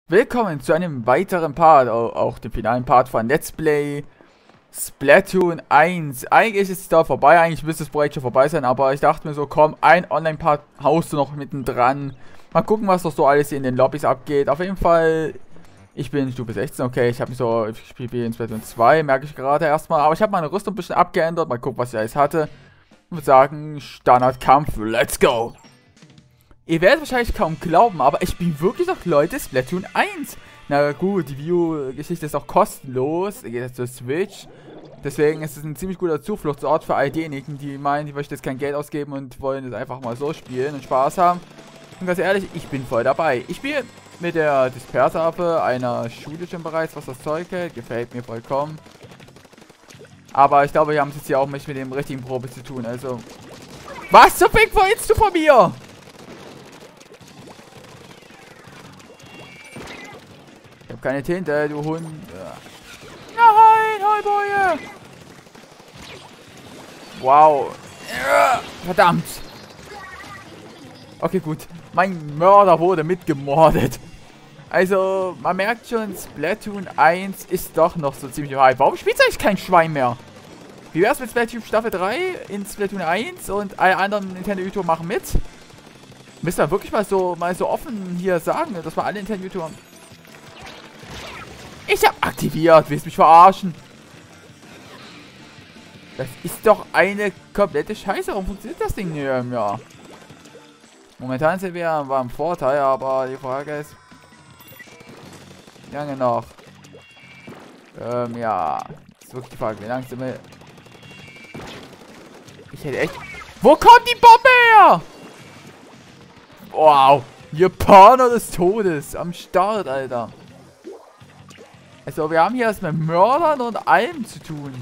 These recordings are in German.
Willkommen zu einem weiteren Part, auch dem finalen Part von Let's Play Splatoon 1. Eigentlich ist es da vorbei, eigentlich müsste das Projekt schon vorbei sein, aber ich dachte mir so, komm, ein Online-Part haust du noch mittendran. Mal gucken, was doch so alles hier in den Lobbys abgeht. Auf jeden Fall, ich bin Stufe 16, okay, ich spiele wie in Splatoon 2, merke ich gerade erstmal. Aber ich habe meine Rüstung ein bisschen abgeändert, mal gucken, was ich alles hatte. Ich würde sagen, Standardkampf, let's go! Ihr werdet wahrscheinlich kaum glauben, aber ich bin wirklich noch, Leute, Splatoon 1. Na gut, die View-Geschichte ist auch kostenlos. Geht jetzt zur Switch. Deswegen ist es ein ziemlich guter Zufluchtsort für all diejenigen, die meinen, die möchten jetzt kein Geld ausgeben und wollen es einfach mal so spielen und Spaß haben. Und ganz ehrlich, ich bin voll dabei. Ich spiele mit der Disperserwaffe, einer Schule schon bereits, was das Zeug hält. Gefällt mir vollkommen. Aber ich glaube, wir haben es jetzt hier auch nicht mit dem richtigen Probe zu tun. Also, was zum Fick wolltest du von mir? Ich hab keine Tinte, du Hund. Nein, Heulboje! Wow. Verdammt. Okay, gut. Mein Mörder wurde mitgemordet. Also, man merkt schon, Splatoon 1 ist doch noch so ziemlich high. Warum spielt eigentlich kein Schwein mehr? Wie wär's mit Splatoon Staffel 3 in Splatoon 1 und alle anderen Nintendo-YouTuber machen mit? Müsst ihr wirklich mal so offen hier sagen, dass wir alle Nintendo-YouTuber... Ich hab aktiviert. Willst du mich verarschen? Das ist doch eine komplette Scheiße. Warum funktioniert das Ding nicht? Ja. Momentan sind wir am Vorteil, aber die Frage ist... Wie lange noch? Ja. Das ist wirklich die Frage. Wie lange sind wir... Ich hätte echt... Wo kommt die Bombe her? Wow. Japaner des Todes. Am Start, Alter. Also, wir haben hier erst mit Mördern und allem zu tun.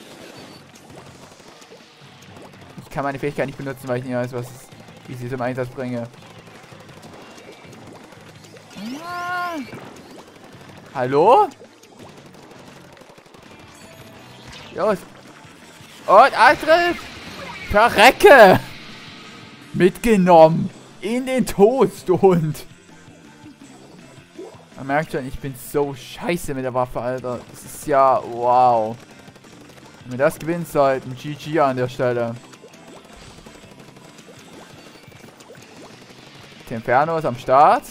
Ich kann meine Fähigkeit nicht benutzen, weil ich nicht weiß, wie ich sie zum Einsatz bringe. Hallo? Los. Und Angriff! Verrecke! Mitgenommen! In den Tod, du Hund! Man merkt schon, ich bin so scheiße mit der Waffe, Alter. Das ist ja... Wow. Wenn wir das gewinnen sollten, GG an der Stelle. Inferno ist am Start.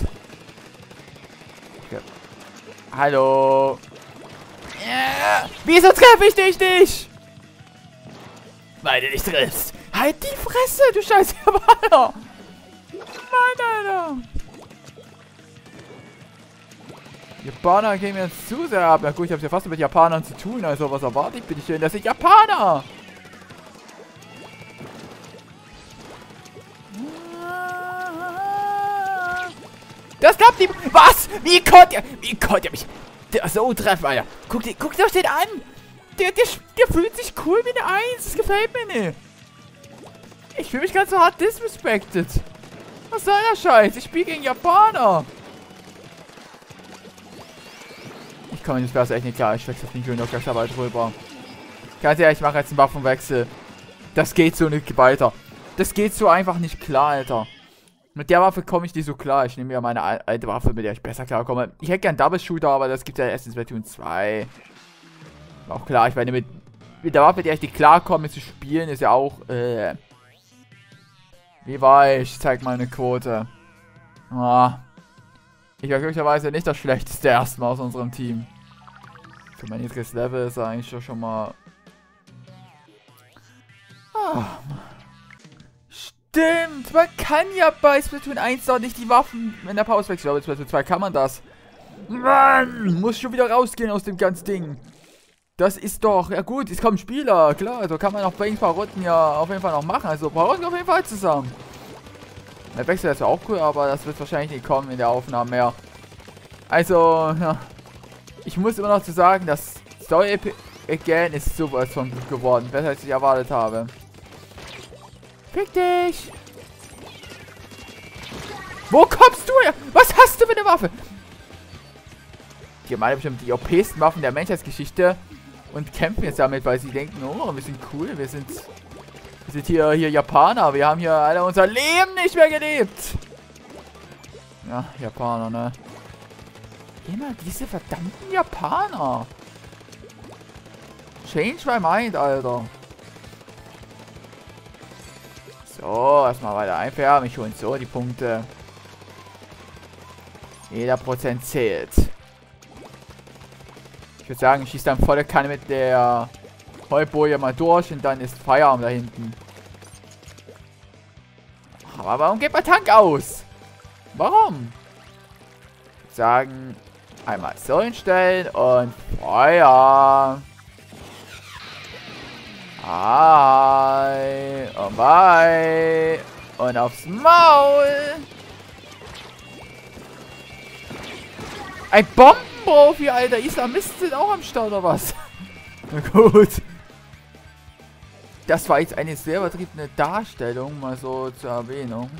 Okay. Hallo. Wieso treffe ich dich nicht? Weil du nicht triffst. Halt die Fresse, du scheiß Japaner. Mann, Alter. Japaner gehen mir jetzt zu sehr ab. Ja gut, ich habe ja fast mit Japanern zu tun. Also was erwarte ich bitte schön? Das sind Japaner! Das klappt nicht! Was? Wie konnte er mich so treffen, Alter? Guck dir das den an! Der fühlt sich cool wie eine Eins. Das gefällt mir nicht. Ich fühle mich ganz so hart disrespected. Was soll der Scheiß? Ich spiele gegen Japaner. Ich komme jetzt besser echt nicht klar. Ich wechsle auf den Grün noch gleich dabei drüber. Ganz ehrlich, ich mache jetzt einen Waffenwechsel. Das geht so nicht weiter. Das geht so einfach nicht klar, Alter. Mit der Waffe komme ich nicht so klar. Ich nehme ja meine alte Waffe, mit der ich besser klarkomme. Ich hätte gern Double Shooter, aber das gibt ja erst in Splatoon 2. Auch klar, ich meine, mit der Waffe, mit der ich nicht klarkomme zu spielen, ist ja auch, Wie war ich? Ich zeig mal eine Quote. Ah. Ich war glücklicherweise nicht das schlechteste erstmal aus unserem Team. Für mein niedriges Level ist er eigentlich schon mal... Ah. Stimmt, man kann ja bei Splatoon 1 doch nicht die Waffen in der Pause wechseln. Aber bei Splatoon 2 kann man das. Mann, muss schon wieder rausgehen aus dem ganzen Ding. Das ist doch... Ja gut, es kommen Spieler, klar. Also kann man auch bei ein paar Runden ja auf jeden Fall noch machen. Also brauchen wir auf jeden Fall zusammen. Der Wechsel ist ja auch cool, aber das wird wahrscheinlich nicht kommen in der Aufnahme mehr. Also, ja. Ich muss immer noch zu sagen, das Story Again ist sowas von gut geworden. Besser als ich erwartet habe. Fick dich! Wo kommst du her? Was hast du für eine Waffe? Die haben alle bestimmt die OP-sten Waffen der Menschheitsgeschichte und kämpfen jetzt damit, weil sie denken, oh, wir sind cool, wir sind hier Japaner. Wir haben hier alle unser Leben nicht mehr gelebt. Ja, Japaner, ne? Immer diese verdammten Japaner. Change my mind, Alter. So, erstmal weiter einfärben. Ich hole so die Punkte. Jeder Prozent zählt. Ich würde sagen, ich schieße dann volle Kanne mit der Heuboje mal durch und dann ist Feierabend da hinten. Aber warum geht mein Tank aus? Warum? Ich würde sagen, einmal so hinstellen und Feuer. Hi und bye. Und aufs Maul. Ein Bombenprofi, Alter. Islamisten sind auch am Start, oder was? Na gut. Das war jetzt eine sehr übertriebene Darstellung, mal so zur Erwähnung.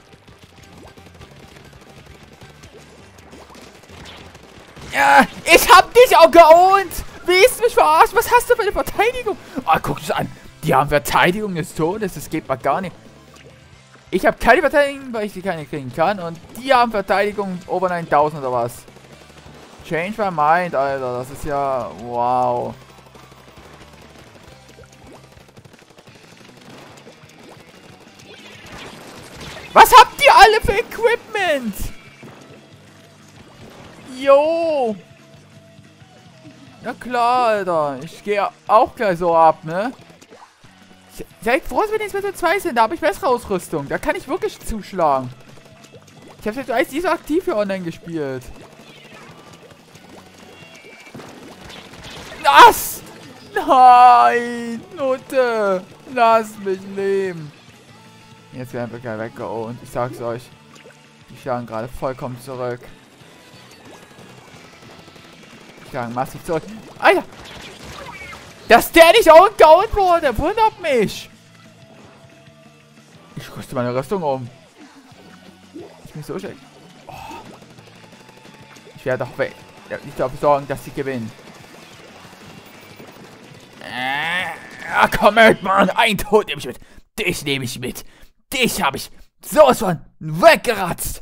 Ja, ich hab dich auch geohnt! Willst du mich verarschen? Was hast du für eine Verteidigung? Oh, guck dich an. Die haben Verteidigung des Todes. Das geht mal gar nicht. Ich habe keine Verteidigung, weil ich die keine kriegen kann. Und die haben Verteidigung over 9000 oder was? Change my mind, Alter. Das ist ja... Wow. Was habt ihr alle für Equipment? Jo. Ja klar, Alter. Ich gehe auch gleich so ab, ne? Seid froh, wenn jetzt Level 2 sind. Da habe ich bessere Ausrüstung. Da kann ich wirklich zuschlagen. Ich habe jetzt nicht so aktiv für online gespielt. Was? Nein, Nutte. Lass mich leben. Jetzt werden wir gleich weggeholt. Ich sag's euch. Die schlagen gerade vollkommen zurück. Die schlagen massiv zurück. Alter! Dass der nicht outgehauen wurde, wundert mich. Ich rüste meine Rüstung um. Ich bin so schlecht. Oh. Ich werde doch nicht dafür sorgen, dass sie gewinnen. Komm mit, Mann. Ein Tod nehme ich mit. Dich nehme ich mit. Dich habe ich sowas von weggeratzt.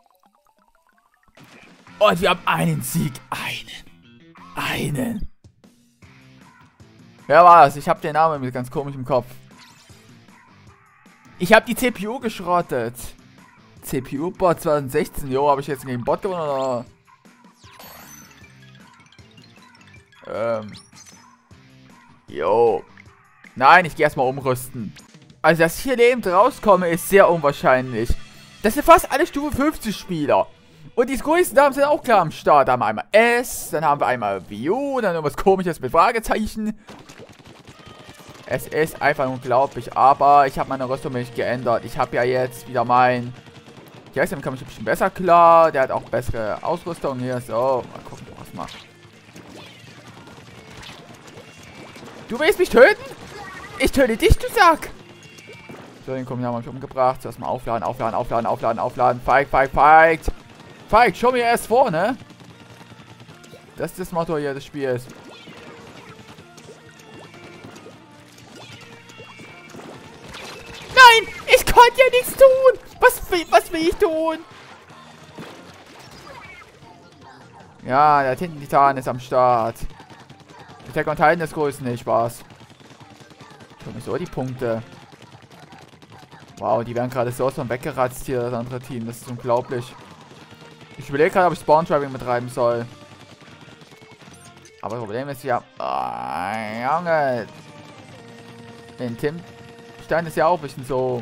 Und wir haben einen Sieg. Einen. Wer war das? Ich habe den Namen mit ganz komisch im Kopf. Ich habe die CPU geschrottet. CPU-Bot 2016. Jo, habe ich jetzt gegen den Bot gewonnen oder? Jo. Nein, ich gehe erstmal umrüsten. Also, dass ich hier lebend rauskomme, ist sehr unwahrscheinlich. Das sind fast alle Stufe 50 Spieler. Und die größten Namen sind auch klar am Start. Da haben wir einmal S, dann haben wir einmal View, dann irgendwas Komisches mit Fragezeichen. Es ist einfach unglaublich, aber ich habe meine Rüstung nicht geändert. Ich habe ja jetzt wieder mein... Ich weiß, damit komme ich ein bisschen besser klar. Der hat auch bessere Ausrüstung hier. So, mal gucken, was macht. Du willst mich töten? Ich töte dich, du Sack! So, den kommen wir haben wir umgebracht. Zuerst mal aufladen. Feigt, show mir erst vor, ne? Das ist das Motto hier des Spiels. Nein! Ich konnte ja nichts tun! Was will ich tun? Ja, der Tinten-Titan ist am Start. Attack on Titan ist größten, nicht Spaß. Schon mal so die Punkte. Wow, die werden gerade so von weggeratzt hier, das andere Team. Das ist unglaublich. Ich überlege gerade, ob ich Spawn-Trapping betreiben soll. Aber das Problem ist ja... Oh, Junge. Den Tim Stein ist ja auch ein bisschen so...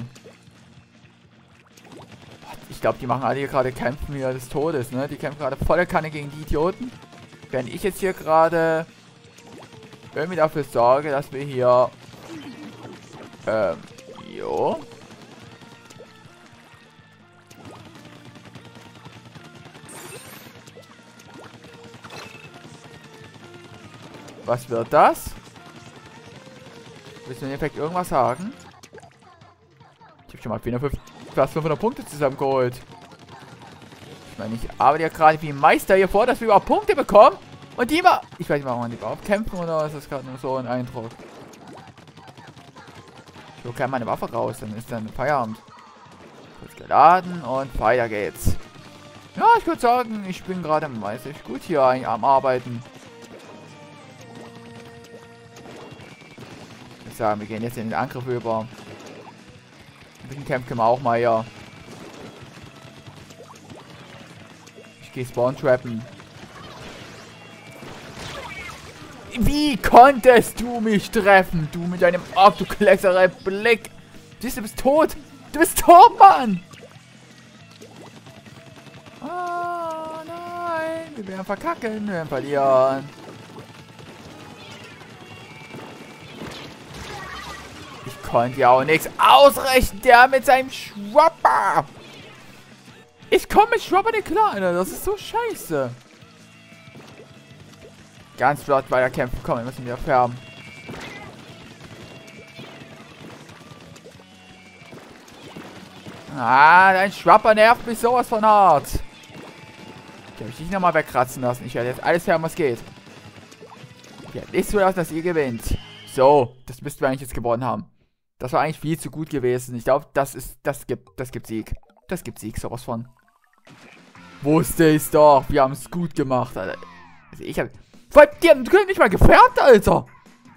Ich glaube, die machen alle hier gerade Kämpfen hier des Todes, ne? Die kämpfen gerade volle Kanne gegen die Idioten. Während ich jetzt hier gerade... irgendwie dafür sorge, dass wir hier... Jo... Was wird das? Willst du im Endeffekt irgendwas sagen? Ich habe schon mal 450, fast 500 Punkte zusammengeholt. Ich meine, ich arbeite ja gerade wie ein Meister hier vor, dass wir überhaupt Punkte bekommen. Und die mal... Ich weiß nicht, warum die überhaupt kämpfen oder ist das gerade nur so ein Eindruck? Ich hole gerne meine Waffe raus, dann ist dann Feierabend. Kurz geladen und weiter geht's. Ja, ich würde sagen, ich bin gerade meistens gut hier am Arbeiten. Ich würde sagen, wir gehen jetzt in den Angriff über. Ein bisschen Camp können wir auch mal hier. Ich gehe Spawn-Trappen. Wie konntest du mich treffen, du mit deinem abdukleckeren Blick? Siehst du, bist tot. Du bist tot, Mann. Oh nein, wir werden verkacken, wir werden verlieren. Ich konnte ja auch nichts ausrechnen, der mit seinem Schwapper. Ich komme mit Schwapper nicht klar, Alter. Das ist so scheiße. Ganz flott weiter kämpfen. Komm, wir müssen wieder färben. Ah, dein Schwapper nervt mich sowas von hart. Ich habe dich nochmal wegkratzen lassen. Ich werde jetzt alles färben, was geht. Ich werde nicht zulassen, dass ihr gewinnt. So, das müssten wir eigentlich jetzt gewonnen haben. Das war eigentlich viel zu gut gewesen. Ich glaube, das gibt Sieg. Das gibt Sieg, sowas von. Wusste ich's doch. Wir haben es gut gemacht, Alter. Also ich habe... Die haben nicht mal gefärbt, Alter.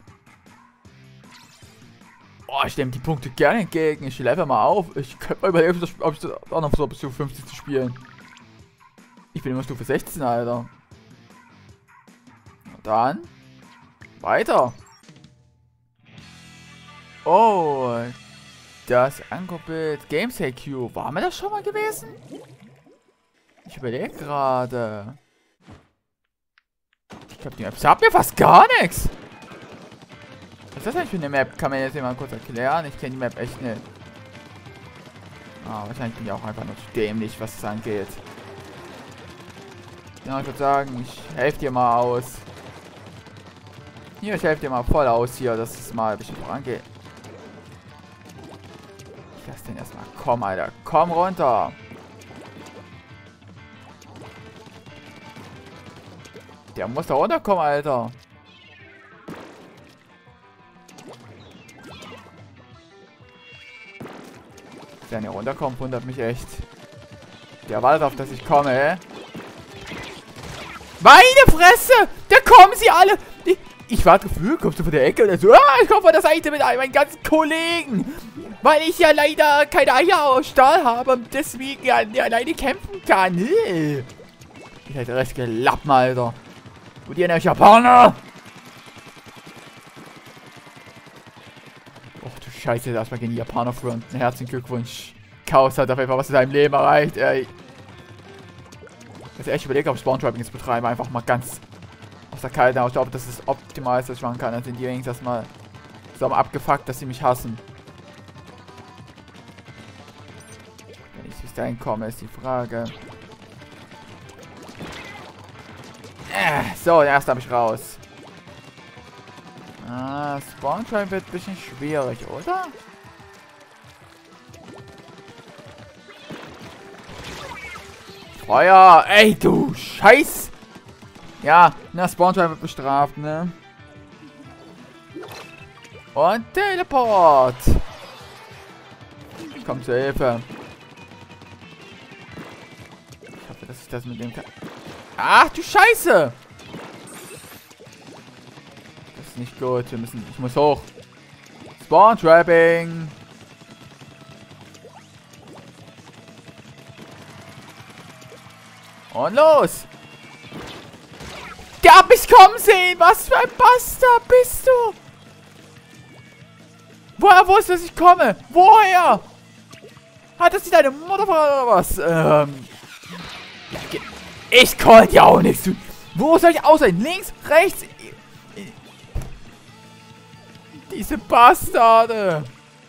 Oh, ich nehme die Punkte gerne entgegen. Ich level mal auf. Ich könnte mal überlegen, ob ich das auch noch so bis zu 50 zu spielen. Ich bin immer Stufe 16, Alter. Und dann... Weiter. Oh, das Ankurbelt Games HQ. Waren wir das schon mal gewesen? Ich überlege gerade. Ich glaube, die Map sagt mir fast gar nichts. Was ist das eigentlich für eine Map? Kann man jetzt mal kurz erklären? Ich kenne die Map echt nicht. Ah, wahrscheinlich bin ich auch einfach nur zu dämlich, was es angeht. Ja, ich würde sagen, ich helfe dir mal aus. Hier, ich helfe dir mal voll aus hier, dass es mal ein bisschen vorangeht. Ich lass den erstmal. Komm, Alter. Komm runter. Der muss da runterkommen, Alter. Dass der nicht runterkommt, wundert mich echt. Der wartet auf, dass ich komme, ey. Meine Fresse! Da kommen sie alle! Ich war gefühlt, kommst du von der Ecke und so, ich komme von der Seite mit all meinen ganzen Kollegen. Weil ich ja leider keine Eier aus Stahl habe und deswegen ja alleine kämpfen kann. Ich hätte recht gelappen, Alter. Und ihr nämlich Japaner! Och du Scheiße, erstmal gegen die Japaner fronten. Herzlichen Glückwunsch. Chaos hat auf jeden Fall was in seinem Leben erreicht, ey. Ich muss echt überlegen, ob Spawn-Trapping jetzt betreiben. Einfach mal ganz aus der Kalte. Ich glaube, das ist das Optimalste, was ich machen kann. Dann sind die wenigstens erstmal so am abgefuckt, dass sie mich hassen. Wenn ich bis dahin komme, ist die Frage. So, den ersten habe ich raus. Ah, Spawn-Trapping wird ein bisschen schwierig, oder? Feuer! Ey, du Scheiß! Ja, na, Spawn-Trap wird bestraft, ne? Und Teleport! Ich komm zur Hilfe. Ich hoffe, dass ich das mit dem kann. Ach, du Scheiße! Das ist nicht gut. Ich muss hoch. Spawn-Trapping! Und los! Der hat mich kommen sehen! Was für ein Bastard bist du? Woher wusste, dass ich komme? Woher? Hat das nicht deine Mutter oder was? Ich konnte ja auch nichts tun. Wo soll ich aussehen? Links? Rechts? Diese Bastarde!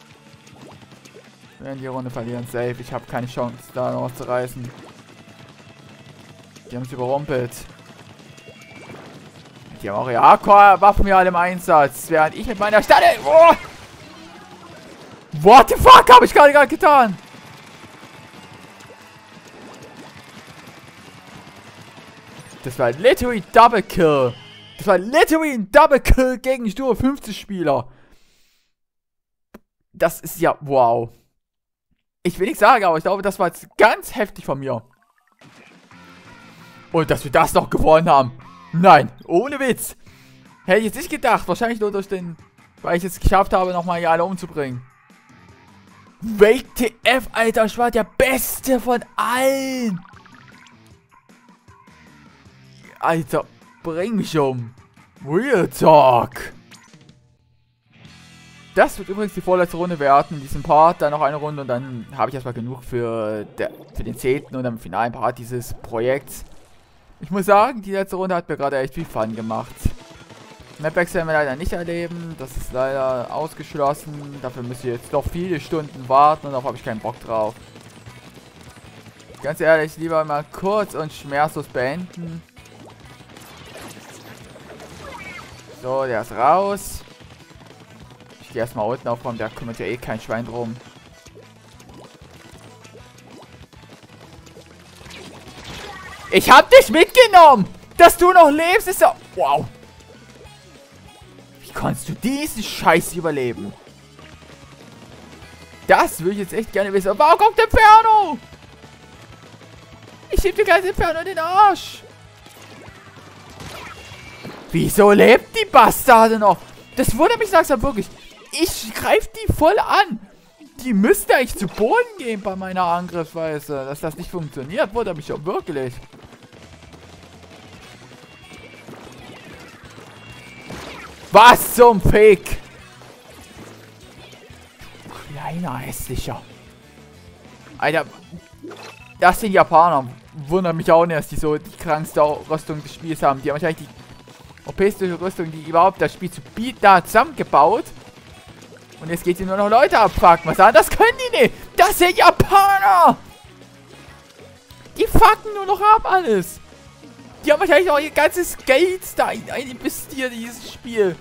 Wir werden die Runde verlieren. Safe. Ich habe keine Chance, da noch was zu reißen. Die haben es überrumpelt. Die haben auch ihre Hardcore-Waffen hier alle im Einsatz. Während ich mit meiner Stadt... Oh! What the fuck habe ich gerade getan? Das war literally Double Kill. Das war literally ein Double Kill gegen Stufe 50 Spieler. Das ist ja... Wow. Ich will nicht sagen, aber ich glaube, das war jetzt ganz heftig von mir. Und dass wir das noch gewonnen haben. Nein, ohne Witz. Hätte ich jetzt nicht gedacht. Wahrscheinlich nur durch den... Weil ich es geschafft habe, nochmal hier alle umzubringen. WTF, Alter. Ich war der Beste von allen. Alter, bring mich um. Real Talk. Das wird übrigens die vorletzte Runde werden in diesem Part. Dann noch eine Runde und dann habe ich erstmal genug für den 10. und dann finalen Part dieses Projekts. Ich muss sagen, die letzte Runde hat mir gerade echt viel Fun gemacht. Mapbacks werden wir leider nicht erleben. Das ist leider ausgeschlossen. Dafür müsst ihr jetzt noch viele Stunden warten und darauf habe ich keinen Bock drauf. Ganz ehrlich, lieber mal kurz und schmerzlos beenden. So, der ist raus. Ich gehe erstmal unten aufräumen, da kümmert ja eh kein Schwein drum. Ich hab dich mitgenommen! Dass du noch lebst, ist ja... Wow! Wie kannst du diesen Scheiß überleben? Das würde ich jetzt echt gerne wissen. Warum kommt Inferno? Ich schieb dir gleich Inferno in den Arsch. Wieso lebt die Bastarde noch? Das wundert mich langsam wirklich. Ich greife die voll an. Die müsste eigentlich zu Boden gehen bei meiner Angriffsweise. Dass das nicht funktioniert, wundert mich auch wirklich. Was zum Fick? Kleiner hässlicher. Alter, das sind Japaner. Wundert mich auch nicht, dass die so die krankste Rüstung des Spiels haben. Die haben wahrscheinlich die europäische Rüstung, die überhaupt das Spiel zu bieten hat, zusammengebaut. Und jetzt geht sie nur noch Leute abfucken. Was anderes können die nicht. Das sind Japaner. Die fucken nur noch ab alles. Die haben wahrscheinlich auch ihr ganzes Geld da investiert in dieses Spiel.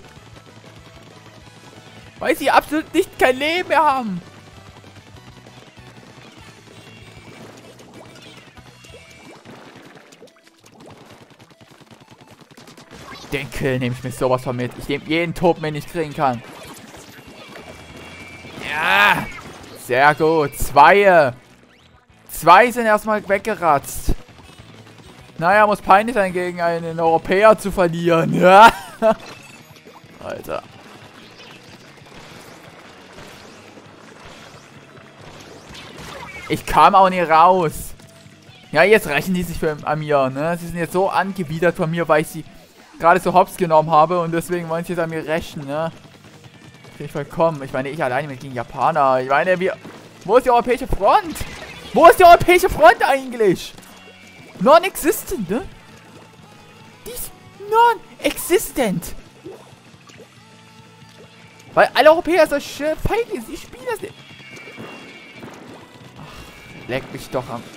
Weil sie absolut nicht kein Leben mehr haben. Den Kill nehme ich mir sowas von mit. Ich nehme jeden Toten, den ich kriegen kann. Ja. Sehr gut. Zwei sind erstmal weggeratzt. Naja, muss peinlich sein, gegen einen Europäer zu verlieren. Ja. Alter. Ich kam auch nie raus. Ja, jetzt rächen die sich an mir, ne? Sie sind jetzt so angewidert von mir, weil ich sie gerade so hops genommen habe und deswegen wollen sie jetzt an mir rächen, ne? Bin ich vollkommen. Ich meine, ich alleine mit gegen Japaner. Ich meine, wo ist die europäische Front? Wo ist die europäische Front eigentlich? Non-existent, ne? Die ist non-existent. Weil alle Europäer solche Feige, sie spielen das nicht. Ach, leck mich doch am...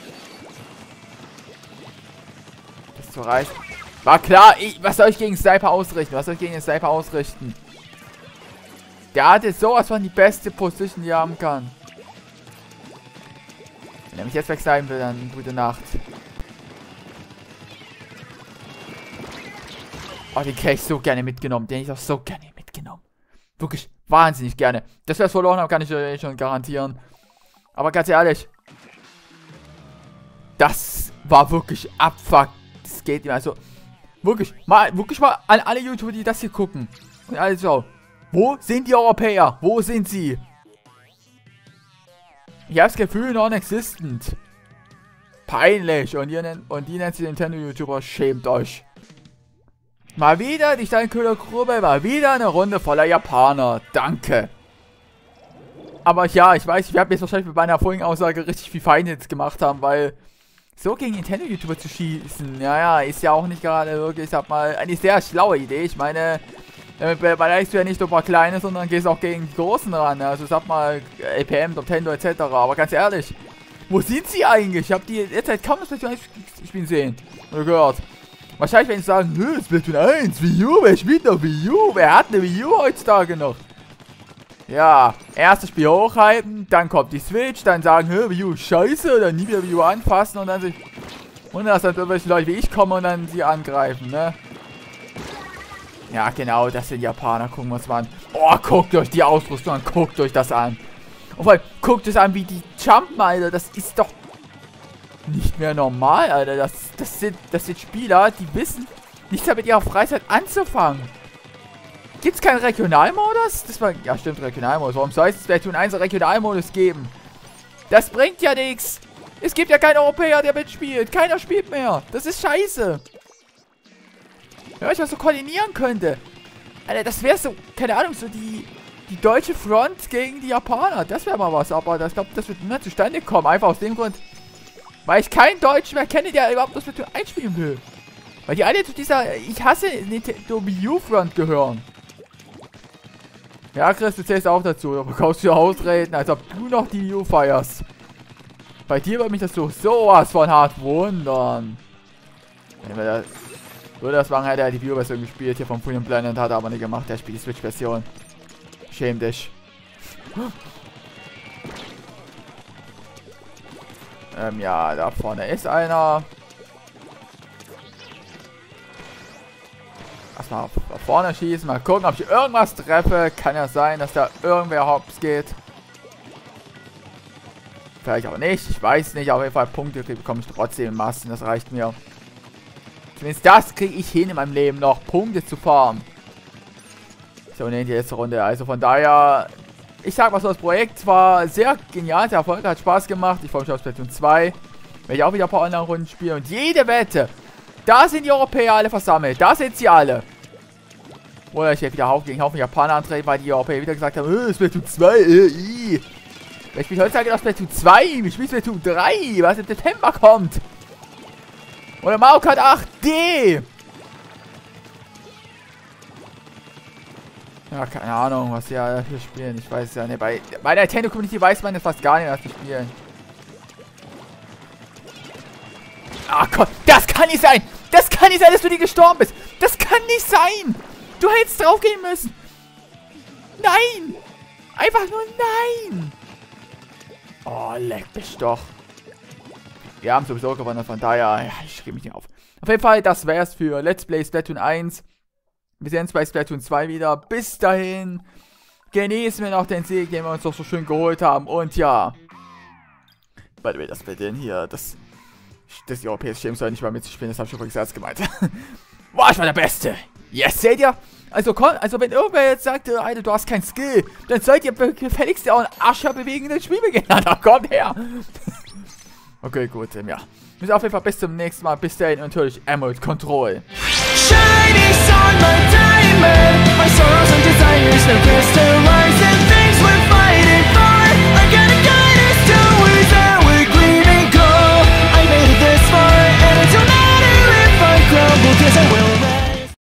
Das zu reißen. War klar, was soll ich gegen Sniper ausrichten? Was soll ich gegen den Sniper ausrichten? Der hat jetzt sowas von die beste Position, die er haben kann. Wenn er mich jetzt wegsnipen will, dann gute Nacht. Oh, den hätte ich so gerne mitgenommen. Den hätte ich auch so gerne mitgenommen. Wirklich wahnsinnig gerne. Dass wir es verloren haben, kann ich euch schon garantieren. Aber ganz ehrlich. Das war wirklich Abfuck. Das geht nicht. Also, wirklich mal an alle YouTuber, die das hier gucken. Und alle so. Wo sind die Europäer? Wo sind sie? Ich habe das Gefühl, non-existent. Peinlich. Und die nennt sich Nintendo-YouTuber. Schämt euch. Mal wieder die Steinköhlergrube. Mal wieder eine Runde voller Japaner. Danke. Aber ja, ich weiß, ich werde jetzt wahrscheinlich mit meiner vorigen Aussage richtig viel Feinde jetzt gemacht haben, weil so gegen Nintendo-YouTuber zu schießen, ja, ist ja auch nicht gerade wirklich, ich sag mal, eine sehr schlaue Idee. Ich meine, damit beleidigst du ja nicht nur ein paar kleine, sondern gehst auch gegen die großen ran. Also sag mal, LPM, Nintendo etc. Aber ganz ehrlich, wo sind sie eigentlich? Ich habe die derzeit kaum das Splatoon 1 spielen sehen oder gehört. Wahrscheinlich werden sie sagen, nö, Splatoon 1, Wii U, wer spielt noch Wii U? Wer hat eine Wii U heutzutage noch? Ja, erstes Spiel hochhalten, dann kommt die Switch, dann sagen, hör, Wii U scheiße, dann nie wieder Wii U anfassen und dann sich... Und dass dann irgendwelche Leute wie ich kommen und dann sie angreifen, ne? Ja, genau, das sind Japaner, gucken wir uns mal an. Oh, guckt euch die Ausrüstung an, guckt euch das an. Und vor allem, guckt es an, wie die jumpen, Alter, das ist doch... nicht mehr normal, Alter. Das sind Spieler, die wissen nichts damit ihrer Freizeit anzufangen. Gibt's keinen Regionalmodus? Ja, stimmt, Regionalmodus. Warum soll es Splatoon 1 einen Regionalmodus geben? Das bringt ja nichts. Es gibt ja keinen Europäer, der mitspielt. Keiner spielt mehr. Das ist scheiße. Wenn ich was so koordinieren könnte. Alter, das wäre so, keine Ahnung, so die deutsche Front gegen die Japaner. Das wäre mal was, aber ich glaube, das wird nicht zustande kommen. Einfach aus dem Grund, weil ich keinen Deutschen mehr kenne, der überhaupt das Splatoon einspielen will. Weil die alle zu dieser, ich hasse Nintendo Wii U Front gehören. Ja, Chris, du zählst auch dazu. Du bekommst dir Ausreden, als ob du noch die Wii U feierst. Bei dir würde mich das so sowas von hart wundern. Wenn wir das, würde das machen, hätte er die Wii U-Version gespielt hier vom Free and Blend, hat er aber nicht gemacht. Der spielt die Switch-Version. Schäm dich. Ja, da vorne ist einer. Erstmal nach vorne schießen, mal gucken, ob ich irgendwas treffe. Kann ja sein, dass da irgendwer hops geht. Vielleicht auch nicht, ich weiß nicht. Auf jeden Fall Punkte bekomme ich trotzdem in Massen, das reicht mir. Zumindest das kriege ich hin in meinem Leben noch, Punkte zu farmen. So, ne, die letzte Runde. Also von daher, ich sag mal so, das Projekt war sehr genial, sehr erfolgreich, hat Spaß gemacht. Ich freue mich auf Splatoon 2. Werde ich auch wieder ein paar Online-Runden spielen. Und jede Wette, da sind die Europäer alle versammelt. Da sind sie alle. Oder ich werde wieder gegen Haufen Japaner antreten, weil die Europäer wieder gesagt haben, Splatoon 2, Ich spiele heutzutage noch Splatoon 2, ich spiele Splatoon 3, was im September kommt. Oder Mario Kart 8D. Ja, keine Ahnung, was sie ja hier spielen. Ich weiß ja nicht. Bei der Nintendo Community weiß man das fast gar nicht, was die spielen. Ah Gott, das kann nicht sein! Das kann nicht sein, dass du nie gestorben bist! Das kann nicht sein! Du hättest draufgehen müssen! Nein! Einfach nur nein! Oh, leck mich doch. Wir haben sowieso gewonnen, von daher, ja, ich gebe mich nicht auf. Auf jeden Fall, das wär's für Let's Play Splatoon 1. Wir sehen uns bei Splatoon 2 wieder. Bis dahin, genießen wir noch den Sieg, den wir uns doch so schön geholt haben. Und ja, by the way, das Splatoon hier, das die europäische Schämen soll nicht mal mitzuspielen, das habe ich übrigens erst gemeint. Boah, ich war der Beste. Yes, seht ihr? Also wenn irgendwer jetzt sagt, Alter, du hast keinen Skill, dann sollt ihr gefälligst auch einen Arsch bewegen in das Spiel beginnen. Da kommt her. Okay, gut, ja. Bis auf jeden Fall bis zum nächsten Mal. Bis dahin und natürlich Emerald Control. Shiny sun, my diamond, my sorrows and desires now crystallize and things we're fighting for. I gotta guide us towards our gleaming goal. I made it this far, and it don't matter if I crumble, 'cause I will.